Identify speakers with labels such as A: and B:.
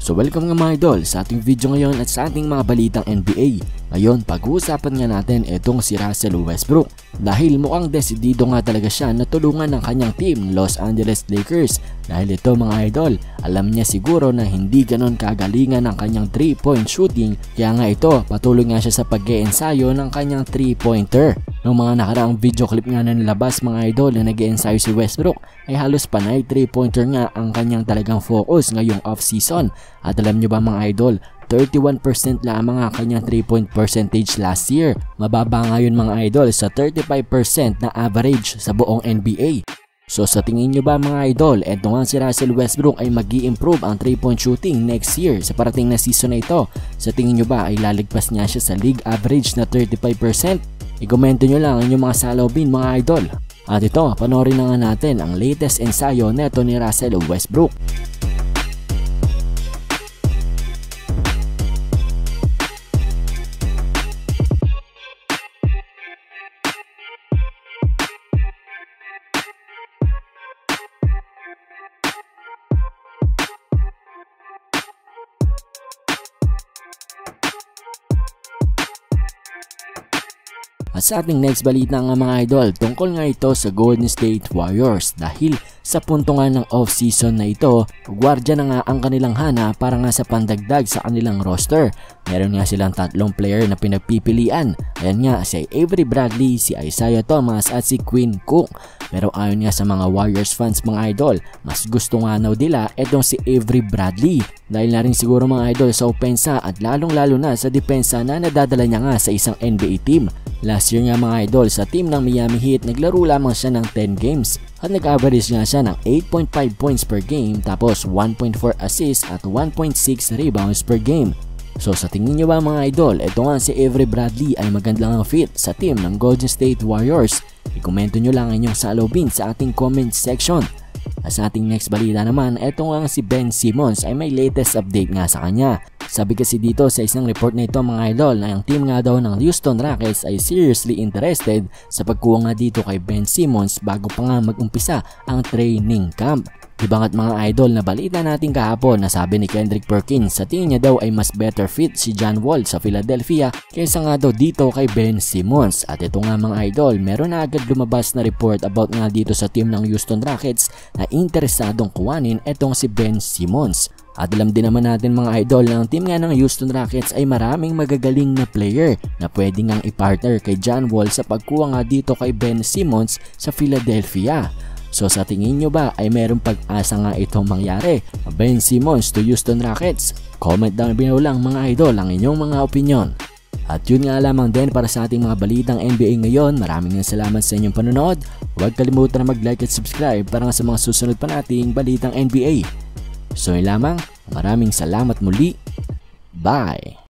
A: So welcome nga mga idol sa ating video ngayon at sa ating mga balitang NBA. Ngayon pag-uusapan nga natin itong si Russell Westbrook dahil mukhang desidido nga talaga siya na tulungan ng kanyang team Los Angeles Lakers. Dahil ito mga idol, alam niya siguro na hindi ganon kagalingan ng kanyang 3-point shooting, kaya nga ito patuloy nga siya sa pag-iensayo ng kanyang 3-pointer. Noong mga nakaraang video clip nga na nilabas mga idol na nag-iensayo si Westbrook ay halos panay 3-pointer nga ang kanyang talagang focus ngayong off-season. At alam nyo ba mga idol, 31% lamang ang kanyang 3-point percentage last year. Mababa ngayon mga idol sa 35% na average sa buong NBA. So sa tingin nyo ba mga idol, eto nga si Russell Westbrook ay mag-i-improve ang 3-point shooting next year sa parating na season na ito? Sa tingin nyo ba ay lalagpas niya siya sa league average na 35%? I-komento nyo lang ang inyong mga salobin mga idol. At ito, panoorin na nga natin ang latest ensayo neto ni Russell Westbrook. At sa ating next balita nga mga idol, tungkol nga ito sa Golden State Warriors dahil sa punto nga ng off-season na ito, Gwardya na nga ang kanilang Hanap para nga sa pandagdag sa kanilang roster. Meron nga silang 3 player na pinagpipilian. Ayan nga, si Avery Bradley, si Isaiah Thomas at si Quinn Cook. Pero ayon nga sa mga Warriors fans mga idol, mas gusto nga daw nila itong si Avery Bradley. Dahil na rin siguro mga idol sa opensa at lalong-lalo na sa depensa na nadadala niya nga sa isang NBA team. Last year nga mga idol sa team ng Miami Heat, naglaro lamang siya ng 10 games at nag-average nga siya ng 8.5 points per game tapos 1.4 assists at 1.6 rebounds per game. So sa tingin nyo ba mga idol, ito nga si Avery Bradley ay magandang fit sa team ng Golden State Warriors? I-komento nyo lang inyong salobin sa ating comment section. At sa ating next balita naman, eto nga si Ben Simmons ay may latest update nga sa kanya. Sabi kasi dito sa isang report na ito mga idol na yung team nga daw ng Houston Rockets ay seriously interested sa pagkuha nga dito kay Ben Simmons bago pa nga mag-umpisa ang training camp. Ibangat mga idol na balita natin kahapon na sabi ni Kendrick Perkins sa tingin niya daw ay mas better fit si John Wall sa Philadelphia kaysa nga daw dito kay Ben Simmons. At ito nga mga idol, meron na agad lumabas na report about nga dito sa team ng Houston Rockets na interesadong kuwanin etong si Ben Simmons. At alam din naman natin mga idol na ang team nga ng Houston Rockets ay maraming magagaling na player na pwede ngang i-partner kay John Wall sa pagkuha nga dito kay Ben Simmons sa Philadelphia. So sa tingin nyo ba ay merong pag-asa nga itong mangyari? Ben Simmons to Houston Rockets? Comment down below lang mga idol ang inyong mga opinion. At yun nga lamang din para sa ating mga balitang NBA ngayon. Maraming salamat sa inyong panonood. Huwag kalimutan na mag-like at subscribe para nga sa mga susunod pa nating balitang NBA. So yun lamang, maraming salamat muli. Bye!